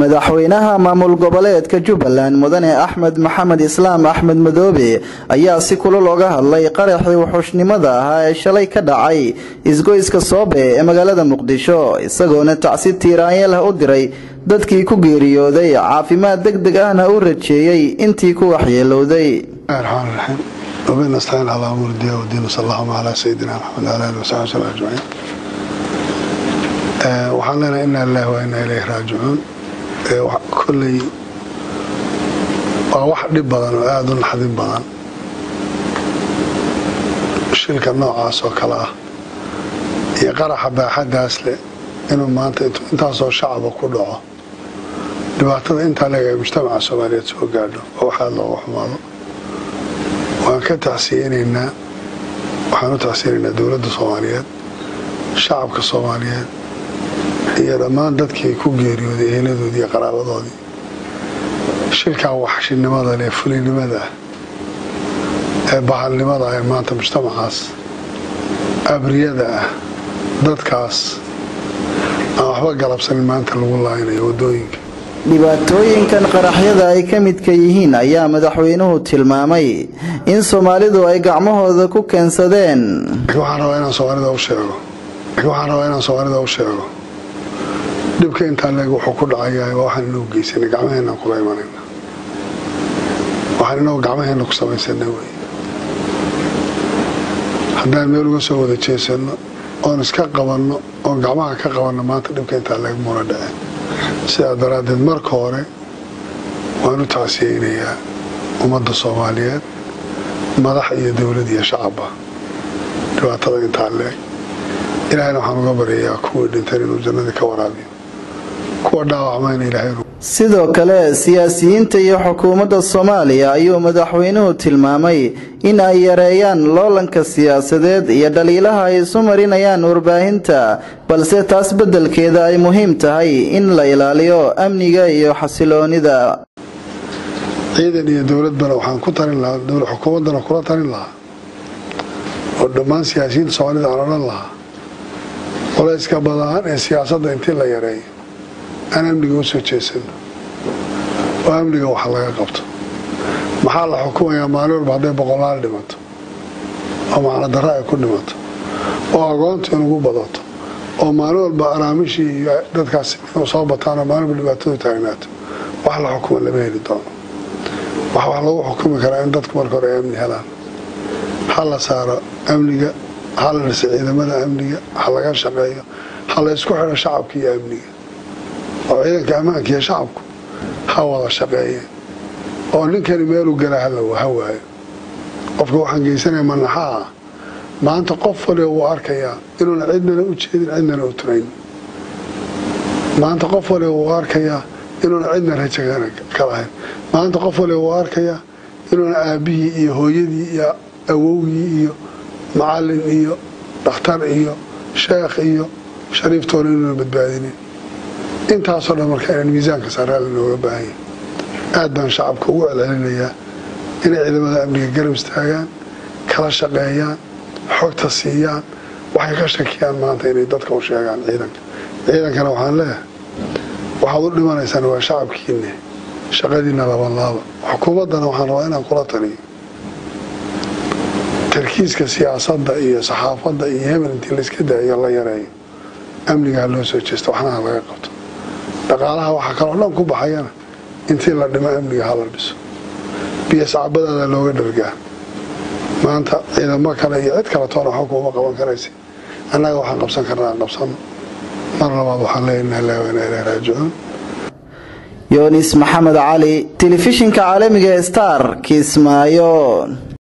madaxweynaha maamul goboleedka Jubbaland mudane Axmed Maxamed Islaam Axmed Madoobe ayaa si kulul uga hadlay qaraxii wuxuushnimada ahaa ee shalay ka dhacay isgoyska Soobe ee magaalada Muqdisho isagoona tacsiid tiiraanyeel u diray dadkii ku geeriyooday caafimaad degdeg ahna u rajeeyay intii ku waxyeelowday. ربنا استعين على أمور الدين والدين صلى الله على سيدنا محمد وعلى آله وصحبه أجمعين. وحنا إنا لله وإنا إليه راجعون. كل واحد بدن وآذن حد بدن. الشركة النوع عاصو كلاه. يقرأ حبا حد أصله إنه ما أنت صار شعب كله. دبعتنا أنت على مجتمع الصومالي تسوق قاله وحال الله وحماله. وأنا تعسيرنا وحنا تعسيرنا دولة الصوماليات شعب كصوماليات هي لما دتك كوجيري ودي هنا ودي قرابة ودي الشركة وحش النماذج اللي فلي النماذج بعض النماذج ما أنت مجتمع خاص أبريادة دتكاس أحب قلب سن ما أنت اللي والله هنا يودوينك dhibaatooyinkan qaraxyada ay ka mid ka yihiin ayaa madaxweynuhu tilmaamay in Soomaalidu ay gacmahooda ku keensadeen. waxaan rabaa inaan Soomaalida u sheego dhibka inta laga wuxuu ku dhacay waxaan inuu geysanay gacmaheena kula imanayna waxaan inuu gacmaheena ku samaysanay way haddaan meel uga soo wada jeesano oo iska qabanno oo gacmaha ka qabanno maanta dhibka inta laga mura dhacay sida daradeed marka hore waanu taasiyeenayaa ummadda Soomaaliyeed madax iyo dawlad iyo shacabba dhibaatada inta leeg Ilaahayna waxaan uga baryayaa kuwa dhintay inuu jannada ka waraabiyo kuwa dhaawacmayna Ilaahay sidoo kale siyaasiyiinta iyo xukuumadda Soomaaliya ayuu madaxweynuhu tilmaamay in ay yareeyaan loolanka siyaasadeed iyo dhaliilaha ay soo marinayaan warbaahinta balse taas bedelkeeda ay muhiim tahay in la ilaaliyo amniga iyo xasiloonida ciidan iyo dawladda waxaan ku tarin lahaa dawlad xukuumadana kula tarin lahaa oo dhammaan siyaasiyiinta Soomaalida aan oran lahaa qolayska badan ee siyaasadda intii la yareeyo أنا أمني وسوي جسد وأمني وحلاقة قبض محل حكومة يا مالور بعدين بقولها لمات أو معنا دراء كل مات وأقانت ينقو بضات أو مالور بأرامشي دتكاس وصابة أنا مالور اللي بعتوه تعينات وحلا حكومة اللي بيهلي دون وحلا حكومة كان عندك مركز أمني هلا حلا صار أمني حلا السعيدة ماذا أمني حلا كان شقية حلا يسكح على شعب كي أمني وعيدك أمانك يا شعبكم حوالا شقاية ونكر ميلو قلها له وهواي قفقوا حنقيسنا من نحاها ما أنت قفل واركيا إنه عندنا وجهد عندنا وترين ما أنت قفل واركيا إنه عندنا هجانا كراهن ما أنت قفل واركيا إنه أبي إيه هويدي يا أووي إيه معلم إيه دكتور إيه شيخ إيه شريف تورين بتبادلين أنت أصلاً مركان الميزان كسر لنا وباهي أدنى شعب كوع العلنية إن إذا ما أمريكا قرب استعجان كلا شقيان حق تصيان وحكاش كيان ما أنت إني ضدك وشيعان عيدا كانوا حان له وحضر لما نيسان هو شعب كيني شقادينا لله حكومتنا وحان رأينا قلطني تركيز كسياسات دائية صحافة دائية من انت اللي سكده يلا يراي أمريكا لو سوتشست وحنا على قبط دقالها waxa kale oo dhan ku baxayana intii la dhimo amniga hal biso biyo saacadada looga dhargaa maanta ciidamo kale iyo cid kale toona xukuuma qaban karaysi anaga waxaan qabsan karnaa qabsan mar labaad waxaan leenahay ilaahay raajicuun Yonis Maxamed Ali telefishinka caalamiga Star Kismaayo.